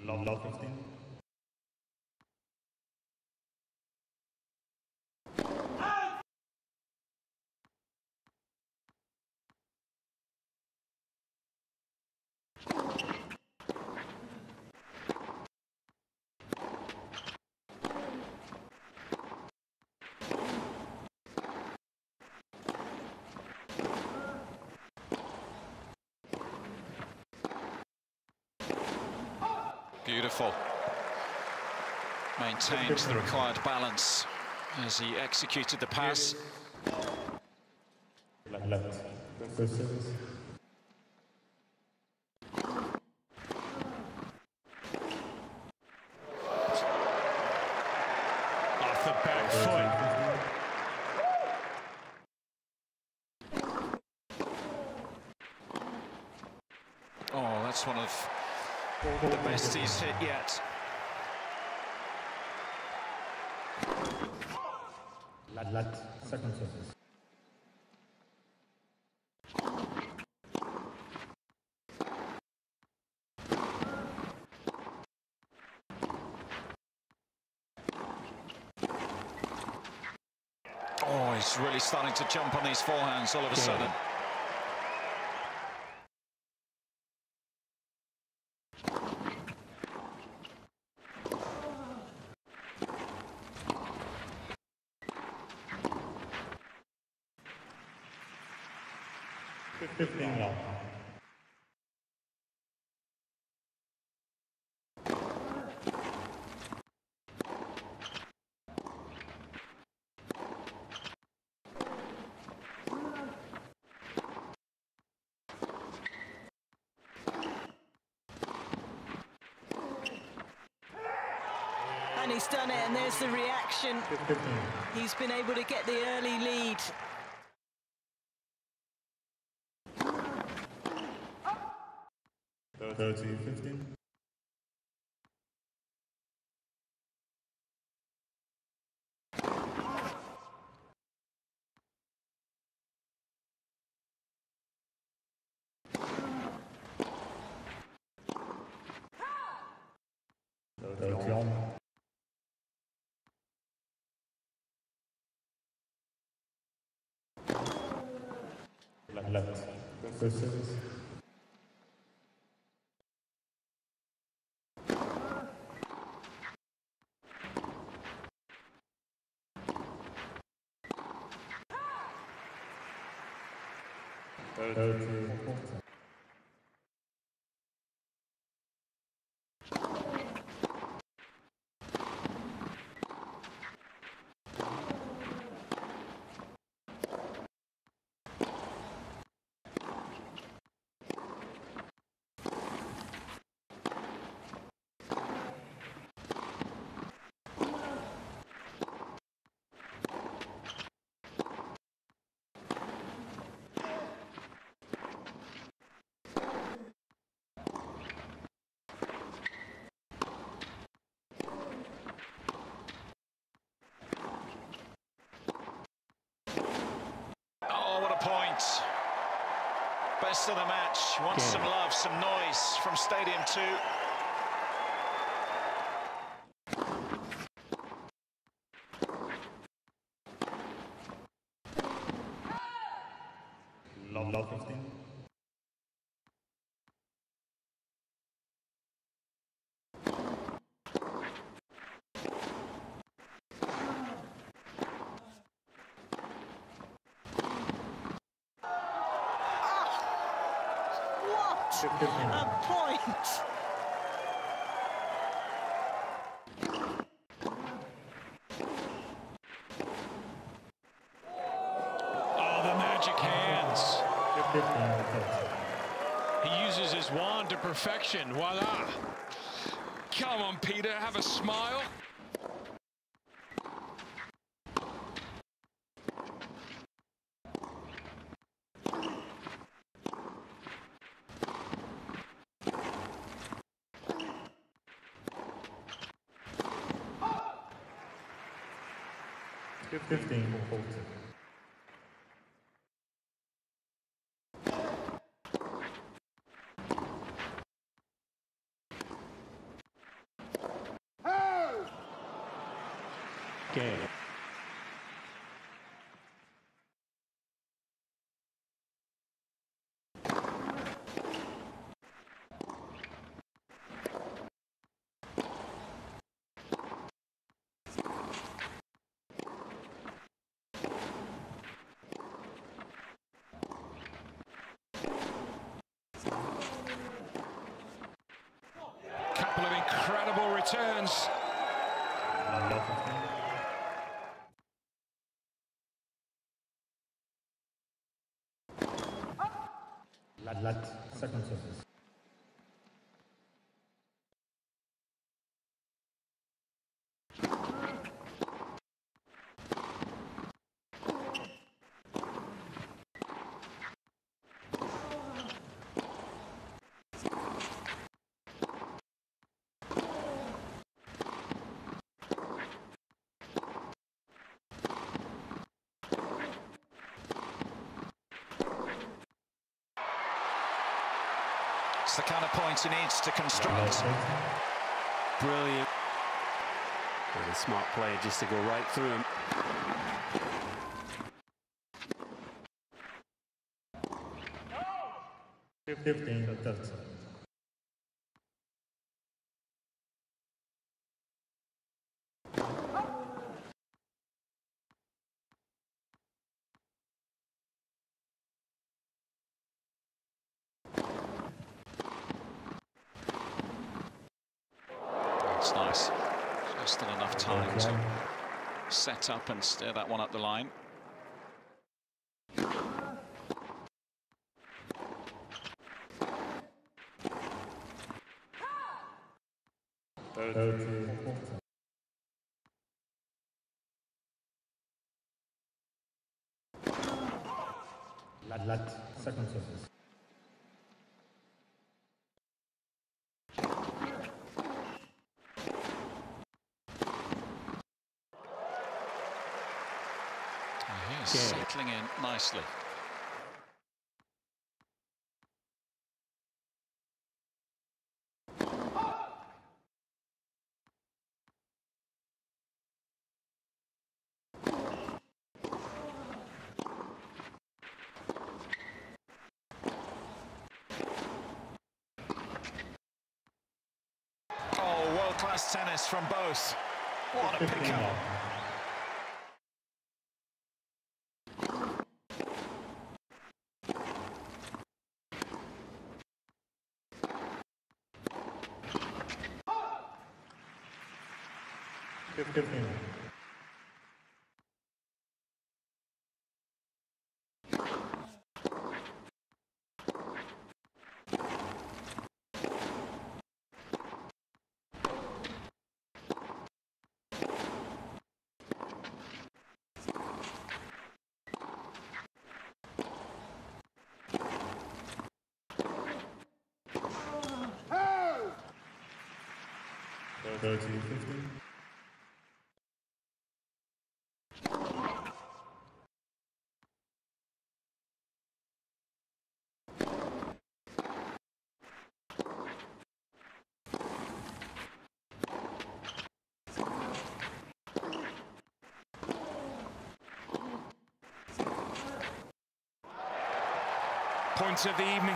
Love 15. Beautiful. Maintained the required balance as he executed the pass. Left. First service. Off the back foot. Oh, that's one of the best he's hit yet. Left. Second service. Oh, he's really starting to jump on these forehands all of a sudden. Fifteen love. And he's done it, and there's the reaction. 15. He's been able to get the early lead. Go to 15. Go to on. Left. First service. Go to quarter. Oh, what a point. Best of the match. Wants some love, some noise from Stadium 2. Love 15. What a point! Oh, the magic hands. 15. He uses his wand to perfection. Voila. Come on, Peter, have a smile. Fifteen. returns. Love 15. Lat, second service. It's the kind of points he needs to construct. Brilliant. Really smart play just to go right through him. Love 15, third service. It's nice. Just still enough time to set up and steer that one up the line. Lat, second service. He's settling in nicely. Oh, world-class tennis from both. What a pickup. Points of the evening.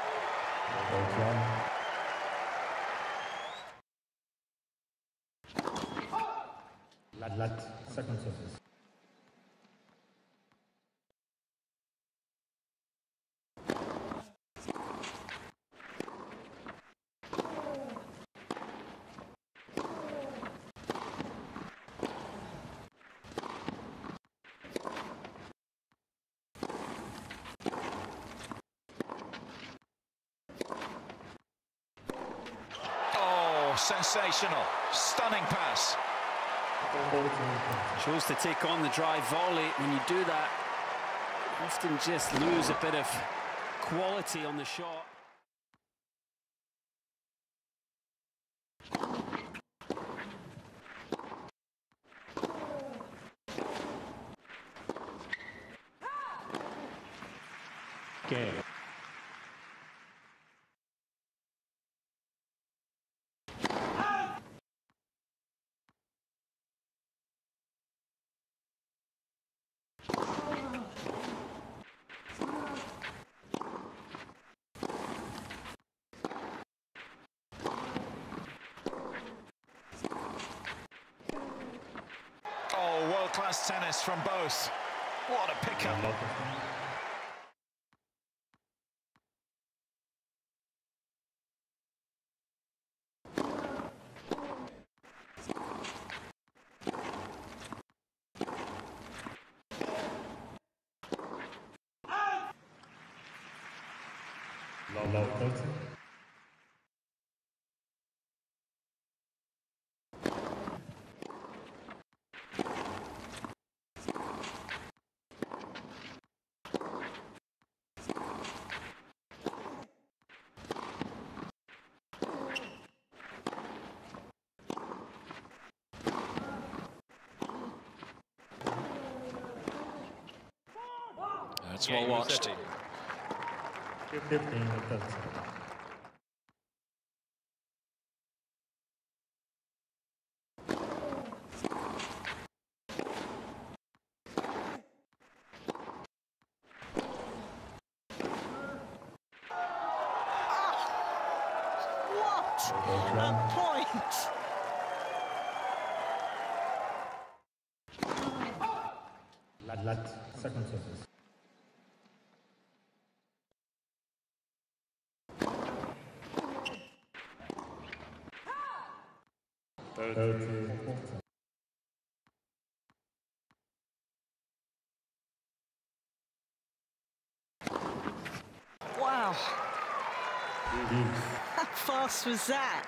Lat, second service. Oh, sensational. Stunning pass. Chose to take on the drive volley. When you do that, often just lose a bit of quality on the shot. Okay. Oh, world-class tennis from both. What a pickup. Love 15. Low 30. That's well watched. 15 30. What a point! Lat second service. Wow. How fast was that?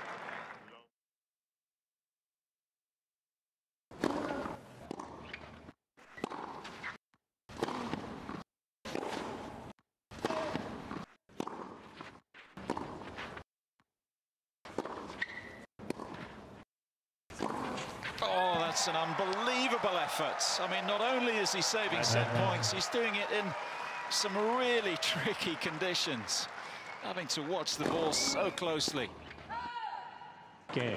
Oh, that's an unbelievable effort. I mean, not only is he saving set points, he's doing it in some really tricky conditions, having to watch the ball so closely. Game.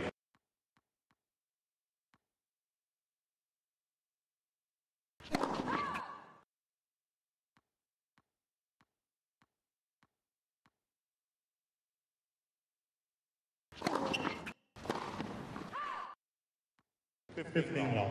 Fifteen long.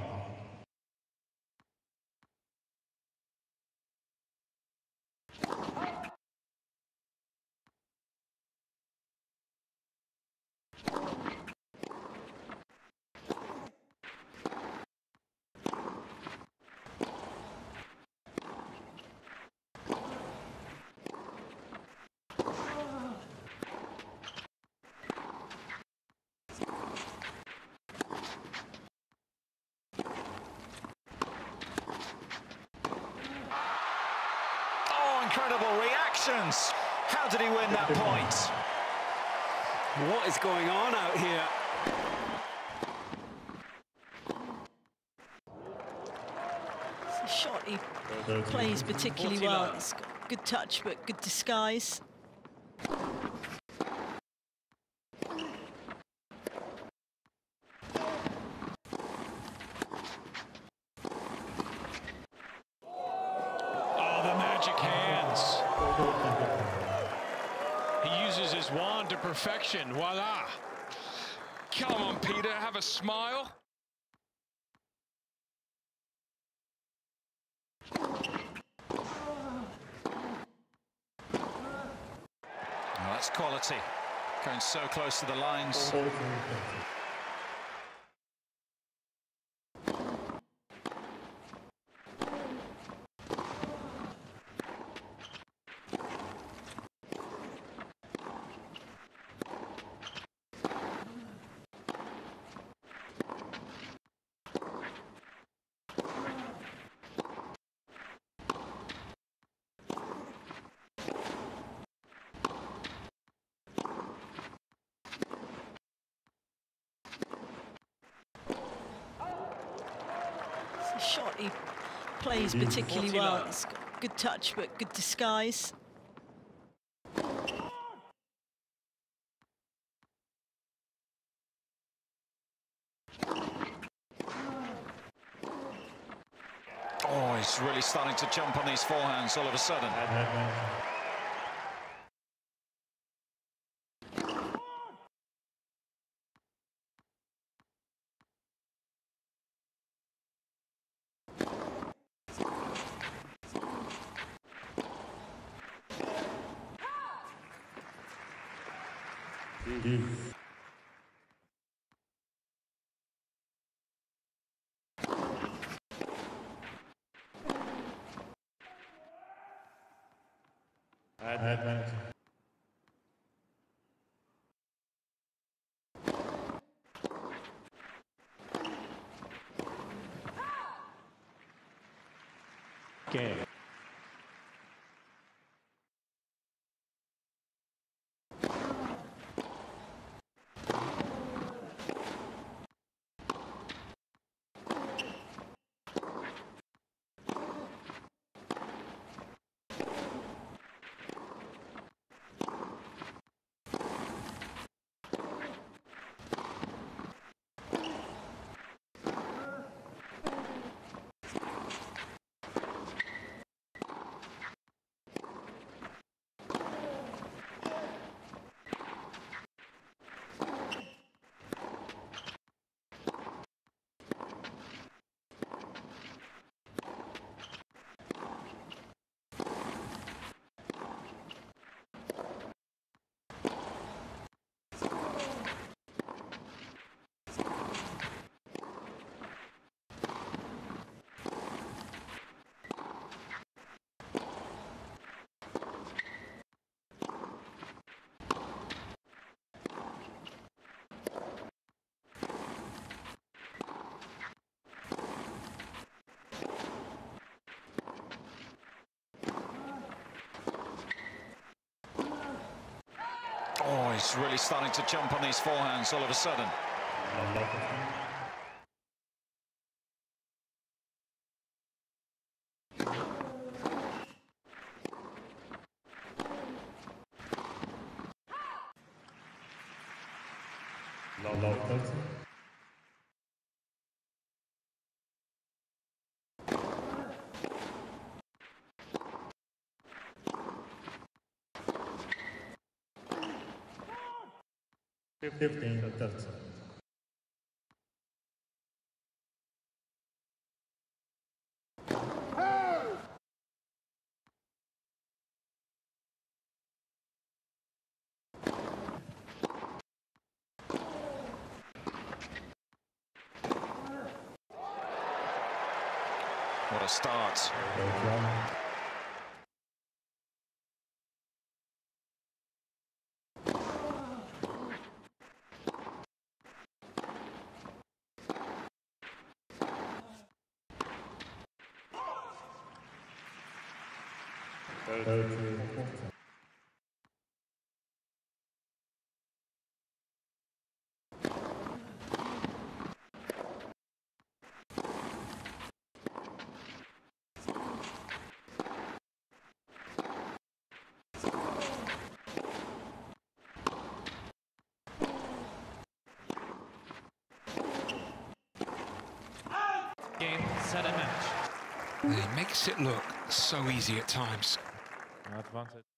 Incredible reactions. How did he win that point? What is going on out here? It's a shot he plays particularly well. It's got good touch, but good disguise. Hands. He uses his wand to perfection. Voila. Come on, Peter, have a smile. Oh, that's quality. Going so close to the lines. It's a shot he plays particularly well. It's got good touch, but good disguise. Oh, he's really starting to jump on these forehands all of a sudden. Advantage. Game. Oh, he's really starting to jump on these forehands all of a sudden. Low 30. Fifteen to 30. What a start. Game, set and match. It makes it look so easy at times. Advantage.